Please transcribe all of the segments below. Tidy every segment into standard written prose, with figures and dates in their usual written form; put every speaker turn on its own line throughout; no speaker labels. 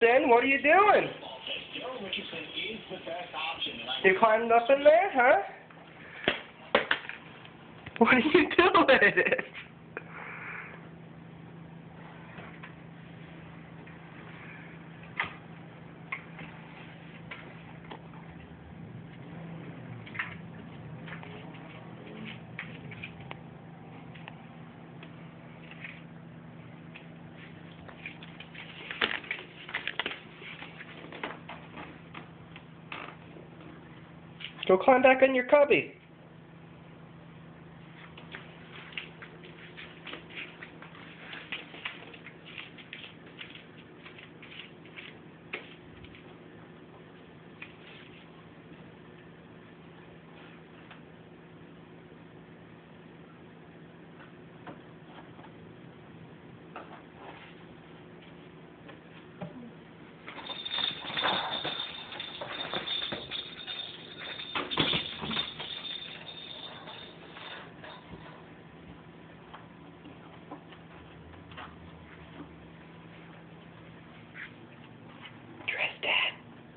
Tristan, what are you doing? You climbed up in there, huh? What are you doing? Go climb back in your cubby. Tristan.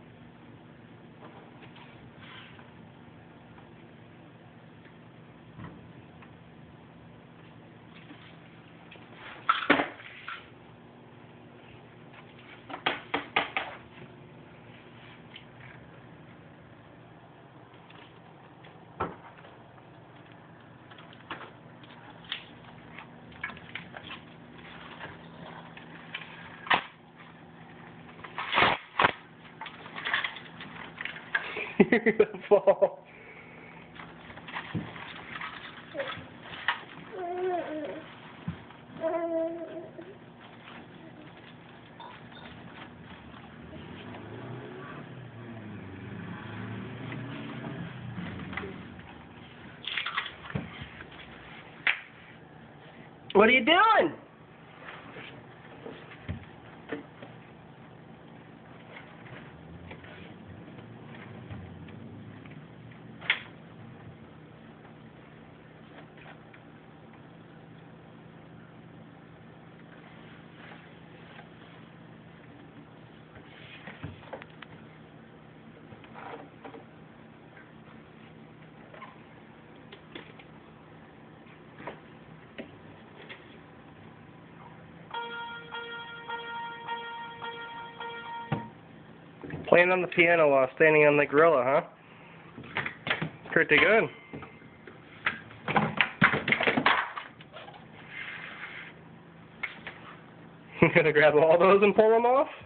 You're gonna fall. What are you doing? Playing on the piano while standing on the gorilla, huh? Pretty good. You gonna grab all those and pull them off?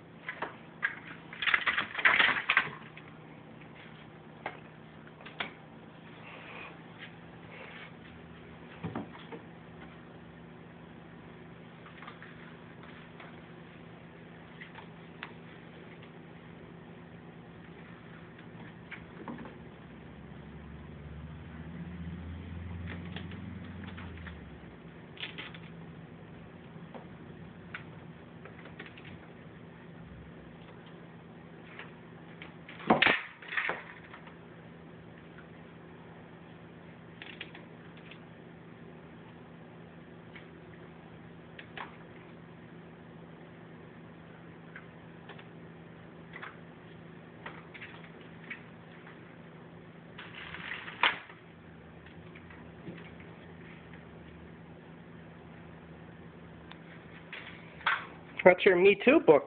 That's your Me Too book.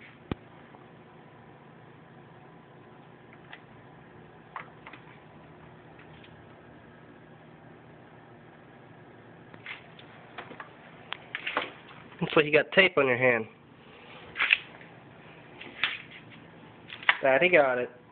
Looks like you got tape on your hand. Daddy got it.